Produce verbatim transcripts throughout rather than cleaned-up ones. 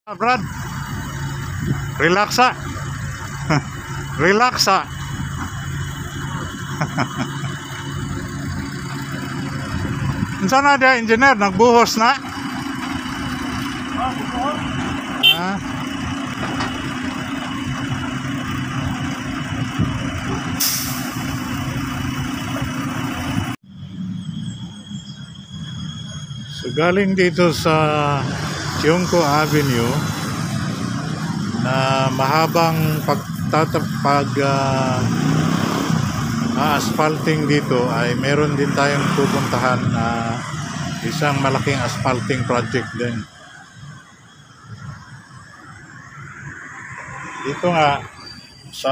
Ah, Brad, relaxa. Relaxa. Unsa na dia engineer nagbuhos na? Ah. So galing dito sa Tiongco Avenue na mahabang pagtatapag uh, asphalting dito ay meron din tayong pupuntahan na isang malaking asphalting project din. Dito nga sa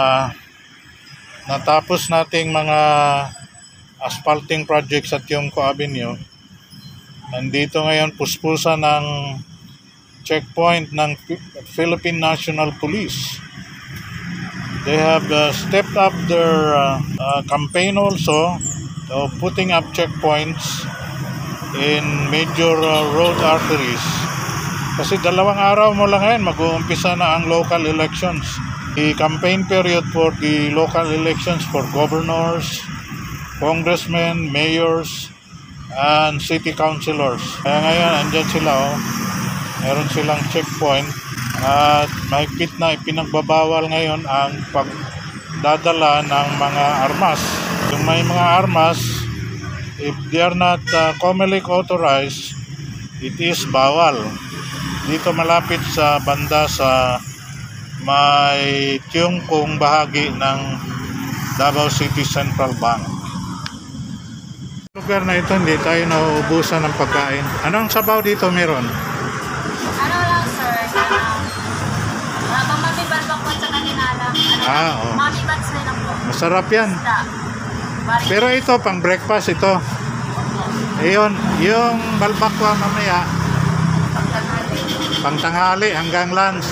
natapos nating mga asphalting project sa Tiongco Avenue, nandito ngayon puspusan ng checkpoint ng Philippine National Police. They have uh, stepped up their uh, uh, campaign also of putting up checkpoints in major uh, road arteries. Kasi dalawang araw mo lang ngayon mag-uumpisa na ang local elections. The campaign period for the local elections for governors, congressmen, mayors, and city councilors. Kaya ngayon andyan sila, oh. Meron silang checkpoint at mahigpit na ipinagbabawal ngayon ang pagdadala ng mga armas. Yung may mga armas, if they are not uh, commonly authorized, it is bawal. Dito malapit sa banda sa may Tiongkong bahagi ng Davao City Central Bank. Lugar na ito, hindi tayo nauubusan ng pagkain. Anong sabaw dito meron? Ano lang sir, uh, habang mabibad pa po sa kanina lang. Ano, Ah, oo. mabibad sila lang po. Masarap yan. Isda. Bali- Pero ito, pang breakfast ito. Ayun, yung balbakwa mamaya, pang tanghali hanggang lunch.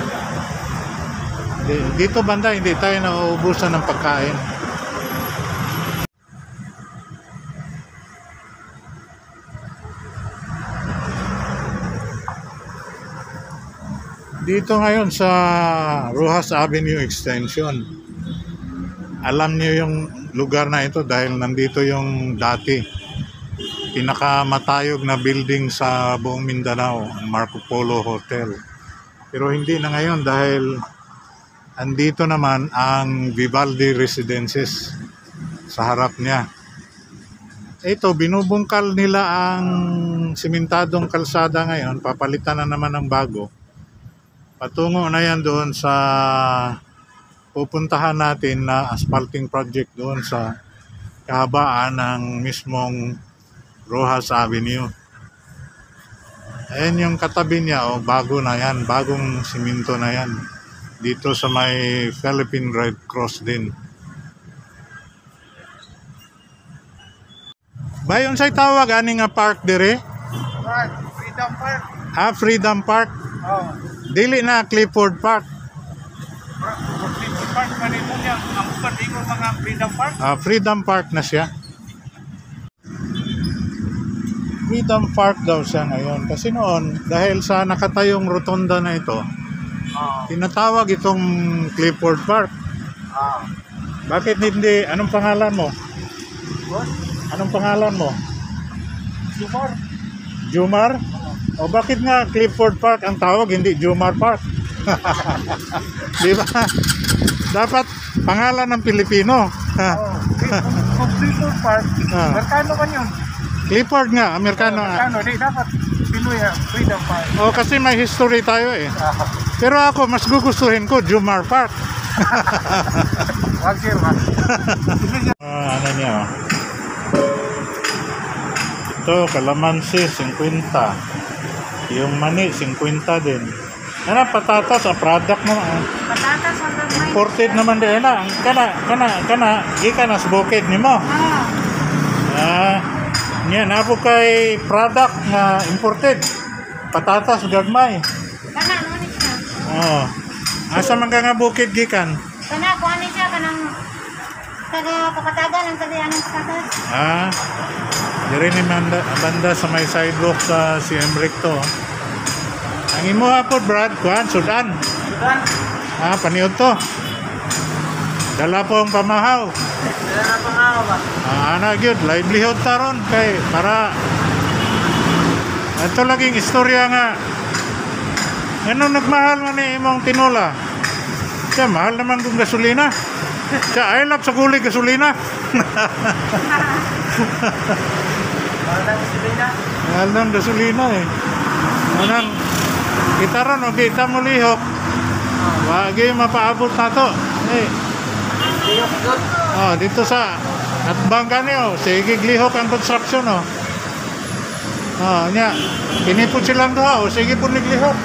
Di- Dito banda, hindi tayo nauubusan ng pagkain. Dito ngayon sa Rojas Avenue Extension, alam niyo yung lugar na ito dahil nandito yung dati pinakamatayog na building sa buong Mindanao, ang Marco Polo Hotel. Pero hindi na ngayon dahil andito naman ang Vivaldi Residences sa harap niya. Ito, binubungkal nila ang simentadong kalsada ngayon, papalitan na naman ng bago. Patungo na yan doon sa pupuntahan natin na asphalting project doon sa kahabaan ng mismong Rojas Avenue. Ayan yung katabi niya, oh, bago na yan, bagong siminto na yan. Dito sa may Philippine Red Cross din. Bayon sa'y tawag, ani nga park dire? Park, Freedom Park. Ah, Freedom Park. Oh, Dili na Clifford Park. Freedom Park man ito niya. Ang pagdigo mga Freedom Park. Ah, Freedom Park na siya. Freedom Park daw siya ngayon. Kasi noon, dahil sa nakatayong rotonda na ito, Oh, tinatawag itong Clifford Park. ah. Bakit hindi? Anong pangalan mo? What? Anong pangalan mo? Sumar. Jumar? O bakit nga Clifford Park ang tawag, hindi Jumar Park? Di ba? Dapat pangalan ng Pilipino. Oh, kung Freedom Park, Ah. Merkano man yun. Clifford nga, Amerikano nga. Merkano, di dapat Pinoy ah, Freedom Park. O kasi may history tayo eh. Ah, Pero ako, mas gugustuhin ko Jumar Park. wag sir, wag. Ah, ano niya, oh. Ito, kalamansi, fifty. Yung mani, fifty din. Ano, patatas, ah, product mo. Ah. Patatas hanggang may... Imported naman din. Ano, kana, kana, kana, gikan na sa bukid ni mo. Ah, Ah, yan, napo kay product na imported. Patatas, gagmay. kana, ano ni siya? Oh. Asa man ka nga bukid gikan? Kana, kung ano siya, kanang... Taga kapatagan ang taga anong patatas. Ah, dire ni banda, banda sa may sidewalk sa C M Recto. Ang Ang imo hapon, Brad, kuan, sudan. Sudan. Ah, paniod to. Dala po ang pamahaw. Dala na pangaw ba? Ah, ana gyud, livelihood taron kay para ato laging istorya nga. Ano nagmahal man ni imong tinola? Siya mahal naman kung gasolina. Siya ay lap sa guli gasolina. Mahal na gasolina. Mahal ng gasolina eh. Anang kita ron o kita mo lihok. Wagi mapaabot na to. Eh. Lihok good. Oh, dito sa Atbang kani oh, sige glihok ang construction oh. Oh, nya. Kinipot silang doha oh, sige po niglihok.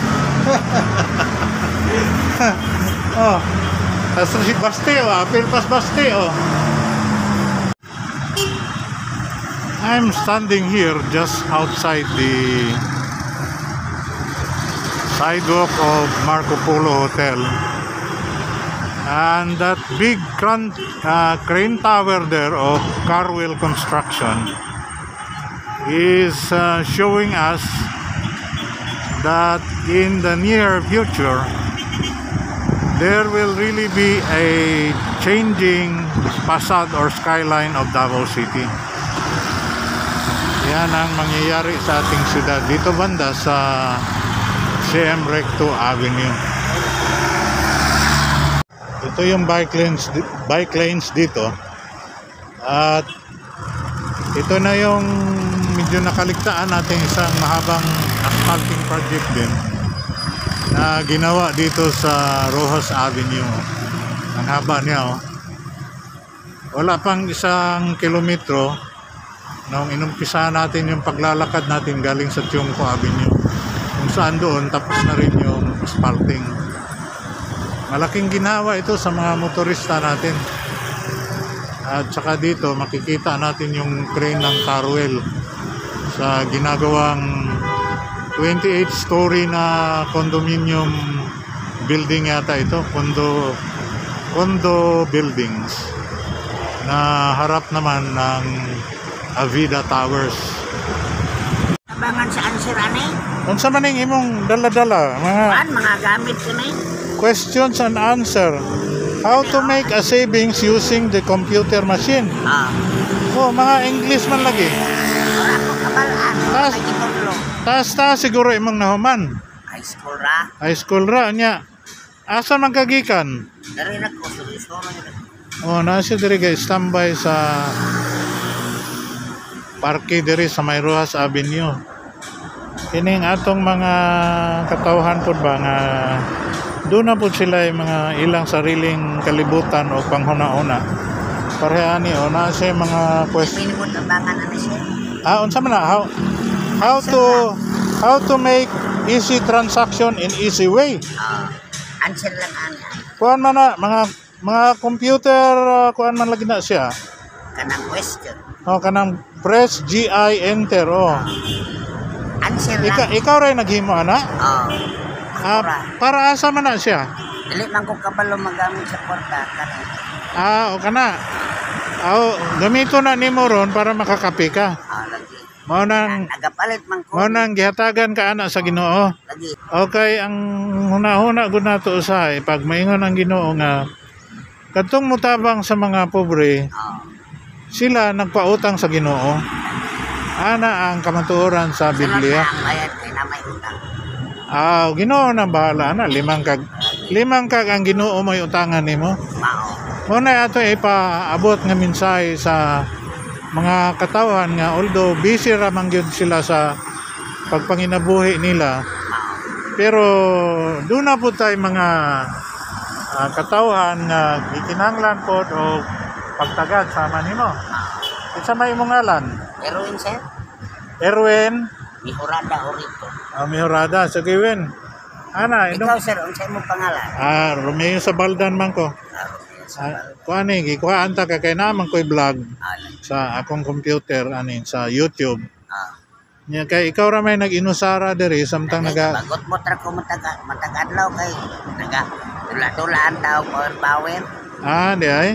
Oh. Tapos si Basti oh, apil pas Basti oh. I'm standing here just outside the sidewalk of Marco Polo Hotel. And that big crane, uh, crane tower there of Carwell Construction is uh, showing us that in the near future there will really be a changing facade or skyline of Davao City. Yan ang mangyayari sa ating siyudad dito banda sa C M Recto Avenue. Ito yung bike lanes, bike lanes dito. At ito na yung medyo nakaligtaan natin isang mahabang asphalting project din na ginawa dito sa Rojas Avenue. Ang haba niya oh. Wala pang isang kilometro nung inumpisa natin yung paglalakad natin galing sa Tiongco Avenue. Kung saan doon tapos na rin yung asphalting. Malaking ginawa ito sa mga motorista natin. At saka dito makikita natin yung crane ng Carwell sa ginagawang twenty-eight story na condominium building yata ito, condo condo buildings na harap naman ng Avida Towers. Abangan sa answer ani. Unsa man ning imong dala-dala mga An mga gamit ko ni. questions and answer. How to make a savings using the computer machine. Ah. Oh, mga English man lagi. Ora ko kabalaan. Tas, Ay gitulo. tas ta siguro imong nahuman. High school ra. High school ra nya. Asa man kagikan? Dari na ko sa school ni. Oh, nasi diri guys standby sa parke diri sa May Rojas Avenue. Kining atong mga katawhan pod ba nga doon na po sila yung mga ilang sariling kalibutan o panghuna-una. Pareha ni o na siya mga question. Pinipot abangan na siya. Ah, unsa man na how how to how to make easy transaction in easy way. Ah. Answer lang ani. Kuan man na mga mga computer uh, kuan man lagi na siya. Kanang question. O kanang press G I enter o. Answer Ika, lang. ikaw ray naghimo ana? Oh. Ah, para asa man na siya? Dili man ko kabalo magamit sa kwarta kanang. Ah, o kana. Ah, gamito na nimo ron para makakape ka. Ah, lagi. Mao nang Nagapalit man ko. mao nang gihatagan ka ana sa Ginoo. Lagi. Okay, ang hunahuna gud nato usahay pag maingon ang Ginoo nga kadtong mutabang sa mga pobre, Oh. sila nagpautang sa Ginoo. Ana ang kamatuoran sa Biblia. Ang bayad kay na may utang. Ah, Ginoo na bahala na limang kag limang kag ang Ginoo may utangan nimo. Mao. Mo na ato ipaabot nga mensahe sa mga katawhan nga although busy ra man gyud sila sa pagpanginabuhi nila. Mao. Pero doon na po tayo mga uh, katawhan nga gikinahanglan po o pagtagad sama nimo. Isa may imong ngalan? Erwin sir. Erwin Mihurada Orito. uh, Mihurada sa Kiwin. Ana, Ikaw ino? sir, unsay mo pangalan? Ah, Romeo sa Baldan man ko. Ah, kuan ni gikuhaan ta ka kay naman ko'y vlog sa akong computer ani sa YouTube. Ah. Nya kay ikaw ra may nag-inusara diri samtang naga Bagot mo tra ko mataga matagadlaw kay naga tula-tula ang tao power power. ah di ay.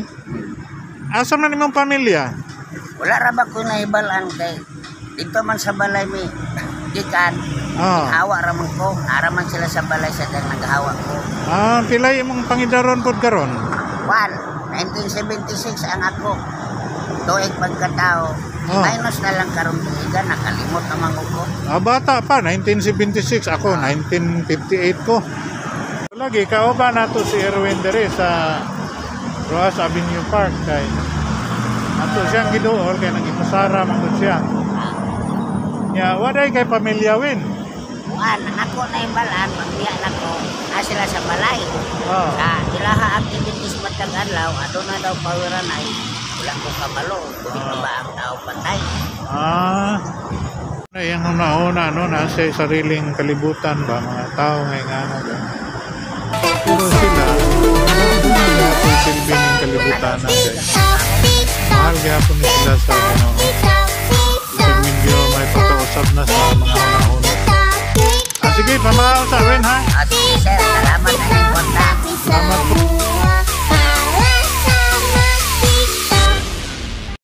Asa man imong pamilya? Wala ra ba ko nahibalan kay dito man sa balay mi gikan Ah. Hawa raman ko, naraman sila sa balay sa dang naghawa ko. Ah, pilay imong pangidaron pod karon. One, nineteen seventy-six ang ako. Tuig pagkatao. Ah. Minus na lang karon tuigan, nakalimot naman ko. Ah, bata pa, nineteen seventy-six. Ako, nineteen fifty-eight ko. Lagi, kauban nato si Erwin dere sa Roas Avenue Park. Kay, ato siyang giduol, kaya nang ipasara man siya. Ya, waday kay pamilya win. One, ako na imbalan, pagbiya na ko, na sila sa balay. Ah. Sa ilaha activities matang adlaw, ano na daw pawiran ay wala ko kabalo. Kung ito ba ang tao patay? Ah. Ano yung una-una, no, nasa sariling kalibutan ba, mga tao ngayon ano ba. Pero sila, mahal silbi ng kalibutan natin. Mahal gapon ni sila sa Ginoo. Sa medyo may pagkausap na sa mga una-una. Ah, sige, pamahal sa Wen ha. At